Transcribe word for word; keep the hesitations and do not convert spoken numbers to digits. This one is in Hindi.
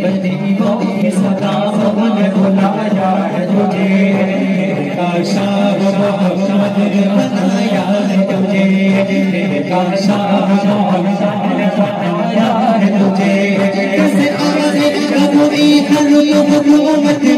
बदीवाने सलाम ने बुलाया है तुझे, काशा मोहम्मद ने बनाया है तुझे, काशा मोहम्मद ने बनाया है तुझे। कैसे आए कबूई हर हुकूमत